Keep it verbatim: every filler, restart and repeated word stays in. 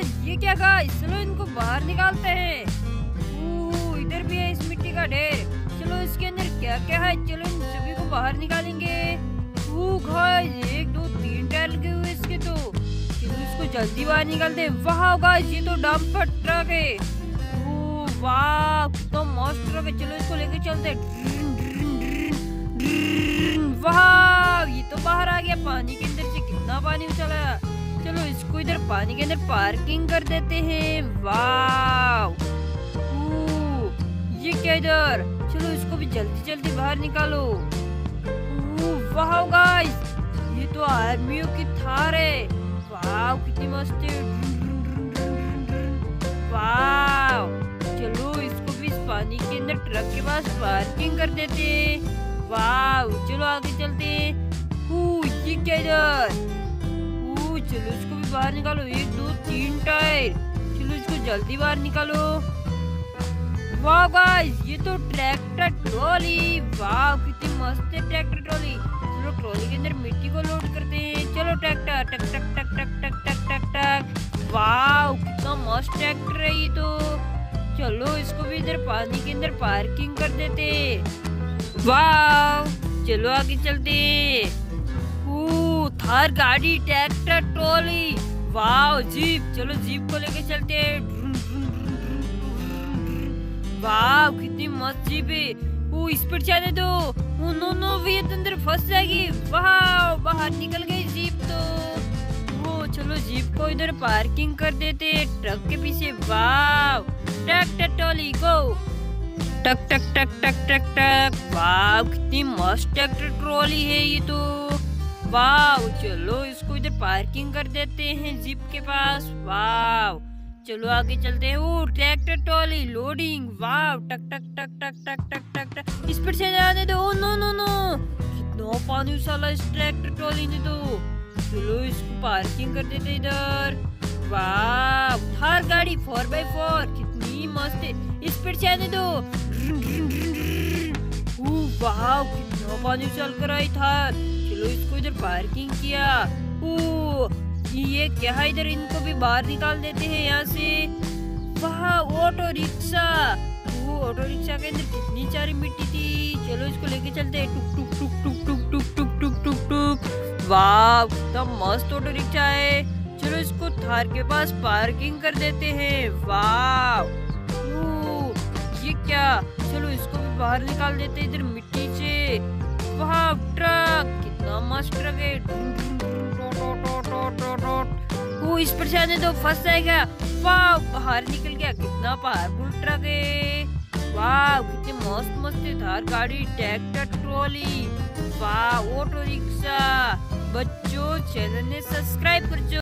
ये क्या गाइस, चलो इनको बाहर निकालते हैं। ओह, इधर भी है इस मिट्टी का ढेर। चलो इसके अंदर क्या क्या है, चलो इन सभी को बाहर निकालेंगे। ओह गाइस, एक दो तीन टायर लगे हुए इसके तो। चलो इसको जल्दी बाहर निकालते हैं। वाह गाइस, ये तो डंपर ट्रक है। ओह वाह, कितना मस्त ट्रक है। चलो इसको लेके चलते हैं। वाह, ये तो बाहर आ गया पानी के अंदर से। कितना पानी उछला। चलो इसको इधर पानी के अंदर पार्किंग कर देते हैं। वाह, ये क्या इधर। चलो इसको भी जल्दी जल्दी बाहर निकालो। वाह गाइस, ये तो आर्मियों की थार है। वाह, कितनी मस्त है। वाह, चलो इसको भी इस पानी के अंदर ट्रक के पास पार्किंग कर देते हैं। वाह, चलो आगे चलते हैं। ये क्या इधर। चलो इसको भी बाहर निकालो। एक दो तीन टायर। चलो इसको जल्दी बाहर निकालो। वाह गाइस, ये तो ट्रैक्टर ट्रॉली। वाह, कितनी मस्त है ट्रैक्टर ट्रॉली। चलो ट्रॉली के अंदर मिट्टी को लोड करते हैं। चलो ट्रैक्टर टक टक टक टक टक टक टक टक। वाह, कितना मस्त ट्रैक्टर है ये तो। चलो इसको भी इधर पानी के अंदर पार्किंग कर देते। वाह, चलो आगे चलते। थार गाड़ी, ट्रैक्टर ट्रॉली। वाह, जीप। चलो जीप को लेके चलते हैं। वाह, कितनी मस्त जीप है। वो स्पीड जाने दो। ओ नो नो, ये अंदर फंस जाएगी। वाह, बाहर निकल गई जीप तो। वो चलो जीप को इधर पार्किंग कर देते ट्रक के पीछे। वाह, ट्रैक्टर ट्रॉली गो। टक टक टक टक टक टक। वाह, कितनी मस्त ट्रैक्टर ट्रॉली है ये तो। वाह, चलो इसको इधर पार्किंग कर देते हैं जीप के पास। वाह, चलो आगे चलते हैं। वो ट्रैक्टर ट्रॉली लोडिंग। वाह, टक टक टक टक टक टक टक टक। इस पर से जाने दो। नो नो नो, कितना पानी उछाला इस ट्रैक्टर ट्रॉली ने तो। चलो इसको पार्किंग कर देते इधर। वाह, थार गाड़ी फोर बाई फोर कितनी मस्त है। इस पर से आने दो। वाह, कितना पानी उछाल कर आई थार। चलो इसको इधर पार्किंग किया। ओ, ये क्या है इधर। इनको भी बाहर निकाल देते हैं यहाँ से। वाह, ऑटो रिक्शा। वो ऑटो रिक्शा के अंदर कितनी सारी मिट्टी थी। चलो इसको लेके चलते हैं। टुक टुक टुक टुक टुक टुक टुक टुक टुक। वाह, कितना मस्त ऑटो रिक्शा है। चलो इसको थार के पास पार्किंग कर देते हैं। वाह, ये क्या। चलो इसको भी बाहर निकाल देते हैं इधर मिट्टी से। वाह, ट्रक, कितना मस्त ट्रक है। वो इस पर जाने दो, फंस जाएगा। वाह, बाहर निकल गया। कितना पावरफुल ट्रक है। वाह, कितने मस्त मस्त थार गाड़ी, ट्रैक्टर ट्रॉली। वाह, ऑटो रिक्शा। बच्चों, चैनल ने सब्सक्राइब कर जो।